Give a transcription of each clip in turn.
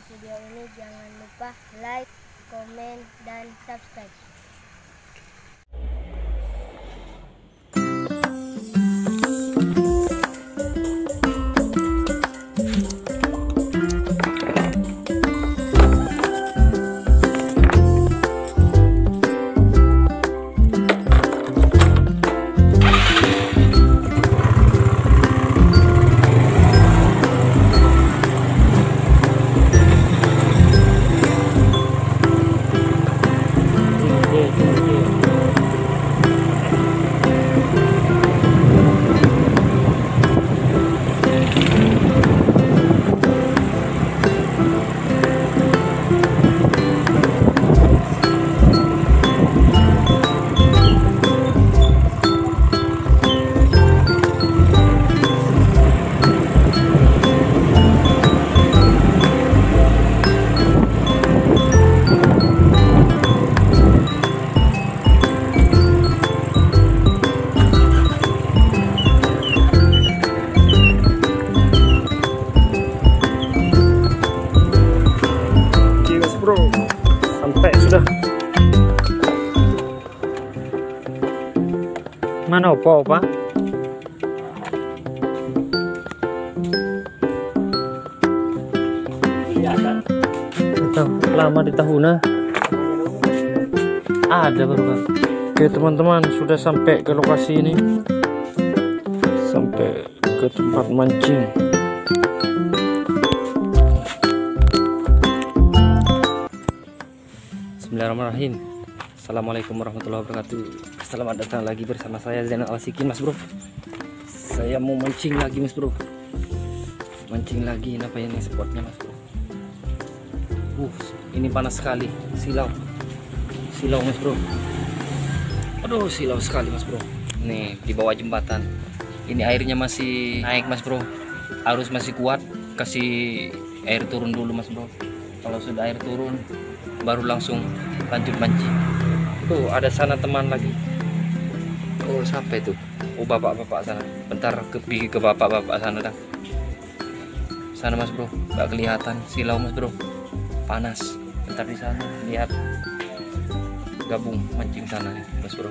video ini, jangan lupa like, komen, dan subscribe. Bro, sampai sudah. Mana opa? Lama di tahuna ada baru kan. Oke teman-teman, sudah sampai ke lokasi ini, sampai ke tempat mancing. Bismillahirrahmanirrahim. Assalamualaikum warahmatullahi wabarakatuh. Selamat datang lagi bersama saya Zainal Al-Sikin, Mas Bro. Saya mau mancing lagi, Mas Bro. Mancing lagi, apa ini spotnya, Mas Bro? Ini panas sekali. Silau, Mas Bro. Aduh, silau sekali, Mas Bro. Nih di bawah jembatan. Ini airnya masih naik, Mas Bro. Arus masih kuat. Kasih air turun dulu, Mas Bro. Kalau sudah air turun, baru langsung lanjut mancing. Tuh ada sana teman lagi. Oh sampai tuh. Oh bapak-bapak sana. Bentar pergi ke bapak-bapak sana dah. Sana Mas Bro, nggak kelihatan silau Mas Bro. Panas. Bentar di sana lihat. Gabung mancing sana nih Mas Bro.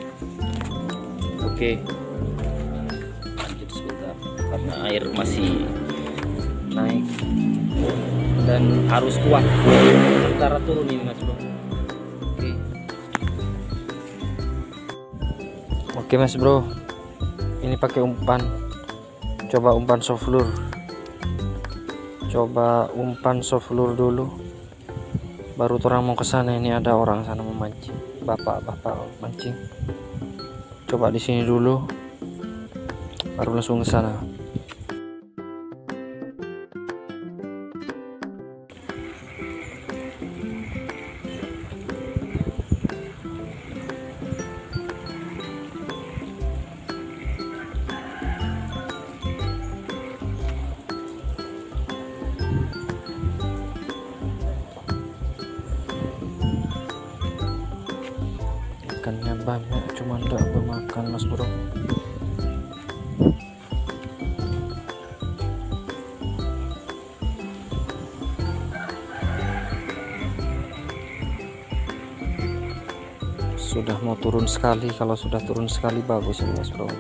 Oke. Lanjut sebentar karena air masih naik dan arus kuat. Utara turun ini Mas Bro. Oke Mas Bro, ini pakai umpan. Coba umpan soft lure. Coba umpan soft lure dulu. Baru orang mau ke sana. Ini ada orang sana memancing. Bapak-bapak mancing. Coba di sini dulu. Baru langsung ke sana. Ikannya banyak, cuma enggak bermakan Mas Bro. Sudah mau turun sekali. Kalau sudah turun sekali bagus ini Mas Bro.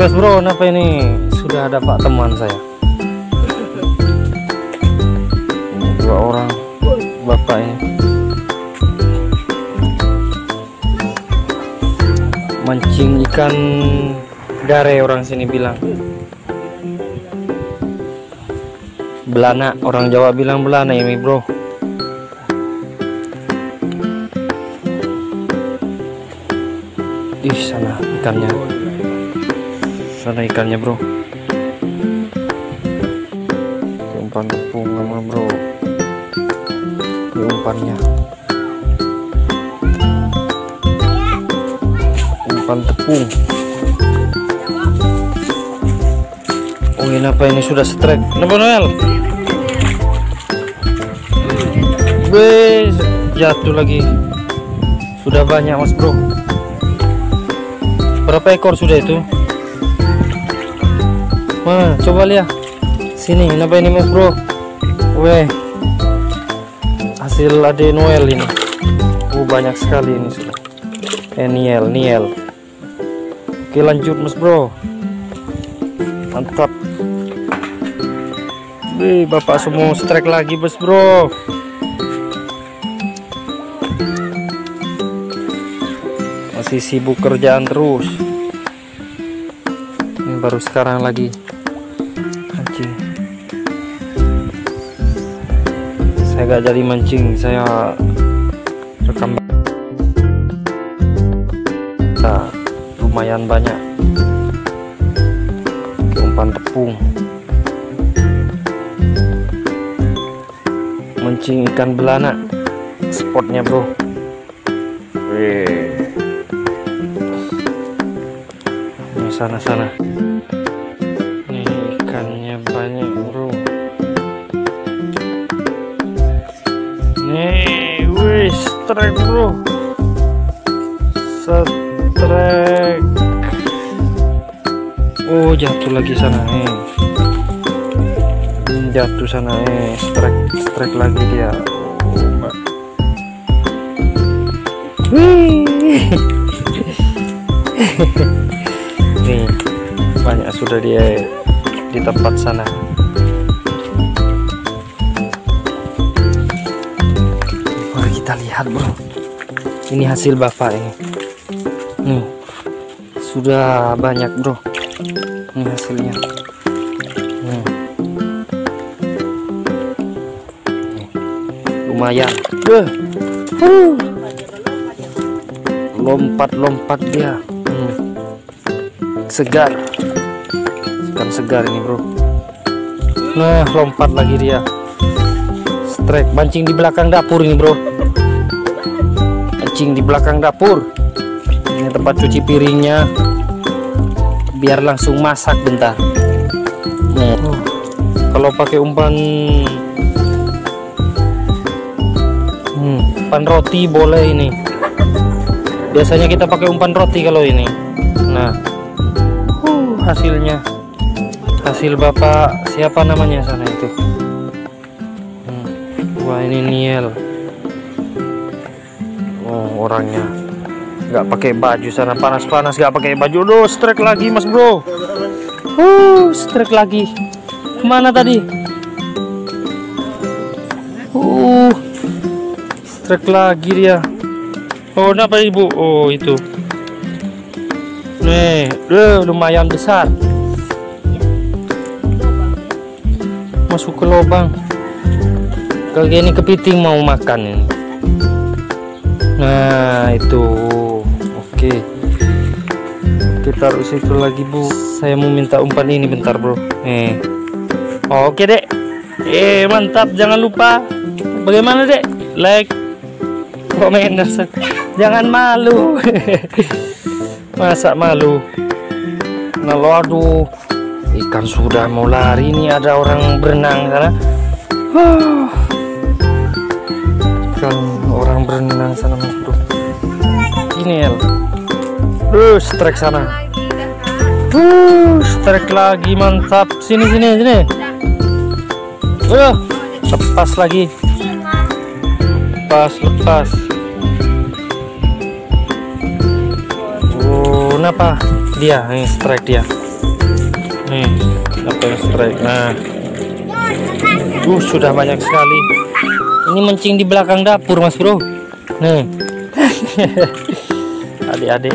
Mas Bro, kenapa ini? Sudah ada Pak teman saya. Ini 2 orang bapak ini. Mancing ikan gare orang sini bilang. Belana, orang Jawa bilang belana ini bro. Ih, sana ikannya. Sana ikannya bro. Umpan tepung sama bro. Ini umpannya. Umpan tepung. Oh ini apa ini sudah strike. Kenapa Noel? Wes jatuh lagi. Sudah banyak mas bro. Berapa ekor sudah itu? Wah, coba lihat. Sini, kenapa ini mas bro? Weh, hasil ade Noel ini. Banyak sekali ini sudah. Niel. Oke lanjut mas bro. Mantap. Wih, bapak semua strike lagi mas bro. Masih sibuk kerjaan terus. Ini baru sekarang lagi mancing. Saya gak jadi mancing, saya rekam. Nah, lumayan banyak. Umpan tepung. Mancing ikan belana. Spotnya bro. Wih. Sana nih ikannya banyak bro. Nih wih strike bro, strike. Oh jatuh lagi sana jatuh sana strike lagi dia. Wih. Nih banyak sudah dia di tempat sana. Mari kita lihat bro, ini hasil bapak ini. Nih sudah banyak bro, ini hasilnya. Nih. Lumayan. Lompat dia. Segar, ikan segar ini bro. Nah lompat lagi dia. Strike. Mancing di belakang dapur ini bro. Mancing di belakang dapur. Ini tempat cuci piringnya, biar langsung masak bentar. Nah, kalau pakai umpan umpan roti boleh ini. Biasanya kita pakai umpan roti kalau ini. Nah hasilnya, hasil bapak siapa namanya sana itu. Wah ini Niel. Oh orangnya nggak pakai baju sana, panas nggak pakai baju. Aduh strike lagi mas bro. Strike lagi. Kemana tadi? Strike lagi dia. Oh kenapa ibu? Oh itu. Nih, lumayan besar. Masuk ke lubang. Kalau ini kepiting mau makan ini. Nah, itu. Oke. Kita taruh situ lagi, Bu. Saya mau minta umpan ini bentar, Bro. Oke, Dek. Mantap. Jangan lupa. Bagaimana, Dek? Like, komen, dan jangan malu. Masa malu? Nah, aduh, ikan sudah mau lari nih, ada orang berenang sana. Kan orang berenang sana mas bro. Ini El. Strike sana. Strike lagi, mantap. Sini. Lepas lagi. Lepas. Kenapa dia? Strike dia. Nih, dapat strike. Nah, sudah banyak sekali. Ini mancing di belakang dapur, Mas Bro. Nih, adik-adik.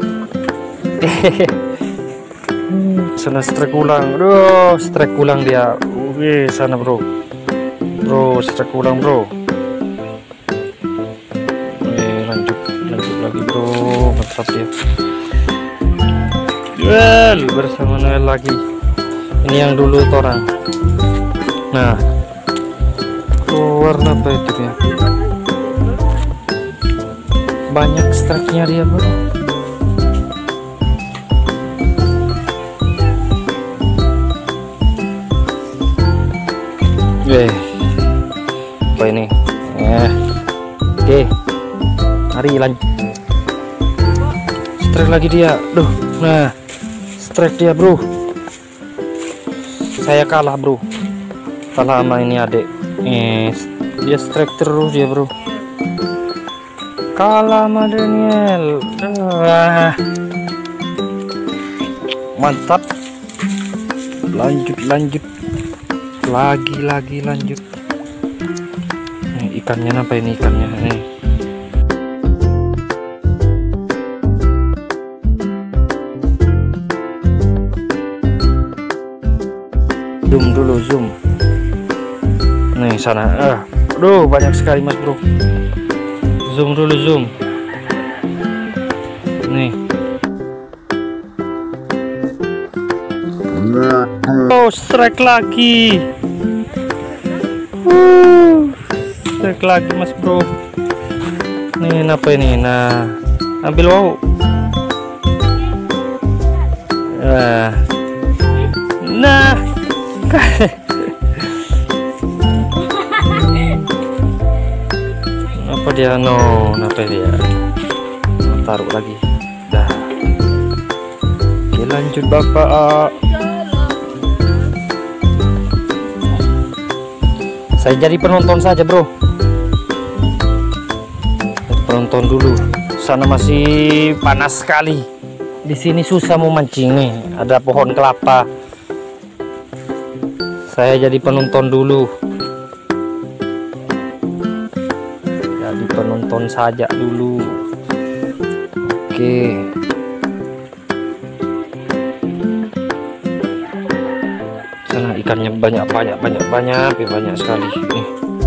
Sana strike ulang. Aduh, strike ulang dia. Wih, sana bro. Bro, strike ulang bro. Lanjut lagi bro. Mantap dia. Duel bersama Noel lagi. Ini yang dulu torang. Nah, warna apa itu ya? Banyak strike-nya dia bro. Apa ini? Oke, mari lanjut. Strike lagi dia. Duh, nah, strike dia bro. Saya kalah bro. Kalah sama ini adik. Dia strike terus dia bro. Kalah sama Daniel. Mantap. Lanjut. Lagi lanjut. Ikannya apa ini ikannya nih? Zoom dulu, zoom. Nih sana. Aduh, banyak sekali Mas Bro. Zoom dulu, zoom. Nih. Oh, strike lagi. Strike lagi Mas Bro. Nih apa ini? Nah, ambil wow. Nah. Apa dia? No, apa dia? Taruh lagi. Dah. Oke, lanjut Bapak. Saya jadi penonton saja bro. Penonton dulu. Sana masih panas sekali. Di sini susah mau mancing nih. Ada pohon kelapa. Saya jadi penonton dulu. Jadi penonton saja dulu. Oke. Sana ikannya banyak sekali nih.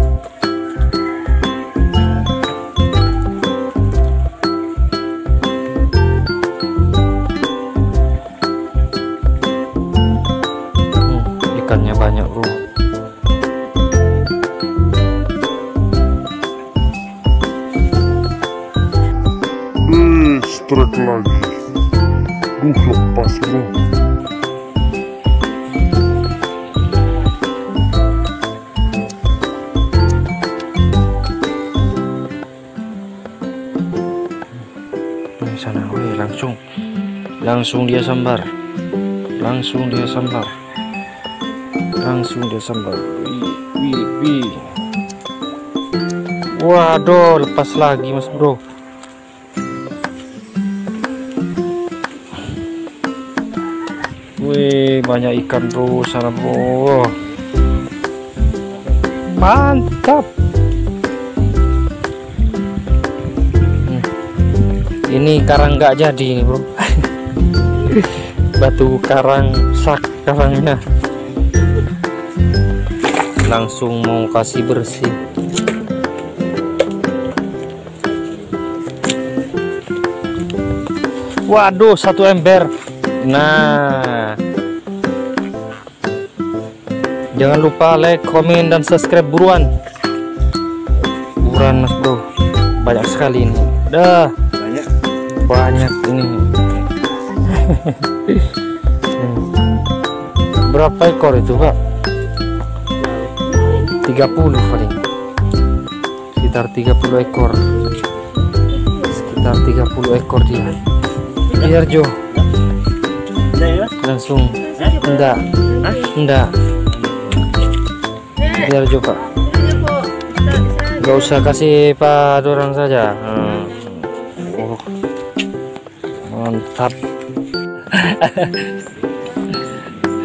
Ikannya banyak bro. Strike lagi. Lepas bro. Sana, langsung dia sambar. Wih. Waduh, lepas lagi Mas Bro. Wih, banyak ikan bro sana bro. Mantap. Ini karang nggak jadi ini bro. Batu karang sak karangnya. Langsung mau kasih bersih. Waduh, 1 ember. Nah, jangan lupa like, komen, dan subscribe buruan. Buruan Mas Bro. Banyak sekali ini. Dah. Banyak ini. Berapa ekor itu Pak? 30 paling. Sekitar 30 ekor. Sekitar 30 ekor dia. Biar Jo. Langsung. Enggak. Biar Jo Pak. Gak usah kasih Pak dorang saja. Oh. Mantap.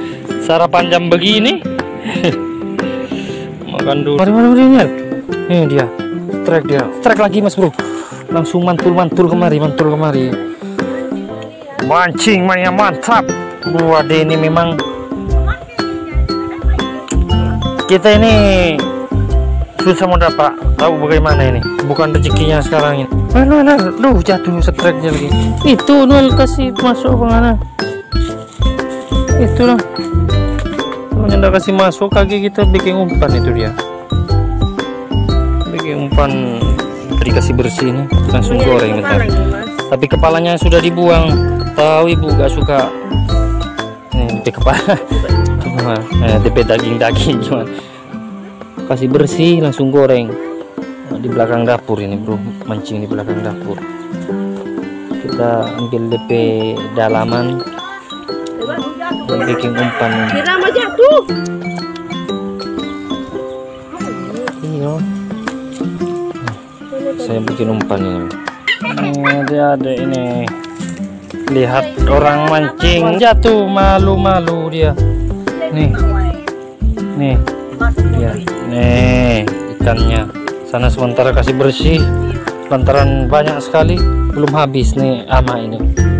sarapan jam begini. Makan dulu. Mari lihat. Ini dia. Strike lagi Mas Bro. Langsung mantul kemari. Mancing mainnya mantap. Waduh, ini memang kita ini susah mau dapat, tahu bagaimana ini, bukan rezekinya sekarang ini. Duh, jatuh strike-nya lagi. Itu Nol kasih masuk kemana? Itu lah. Kalau nggak kasih masuk kaki kita bikin umpan, itu dia. Bikin umpan, dikasih bersih ini, langsung goreng bentar. Tapi kepalanya sudah dibuang. Tahu ibu gak suka. Nih, di kepala. DP daging cuma kasih bersih langsung goreng. Di belakang dapur ini bro, mancing di belakang dapur. Kita ambil DP dalaman, bikin umpan. Iya, saya bikin umpan ini. Ada ini, lihat orang mancing jatuh, malu dia. Nih ya, nih ikannya. Sana sementara kasih bersih lantaran banyak sekali, belum habis nih ama ini.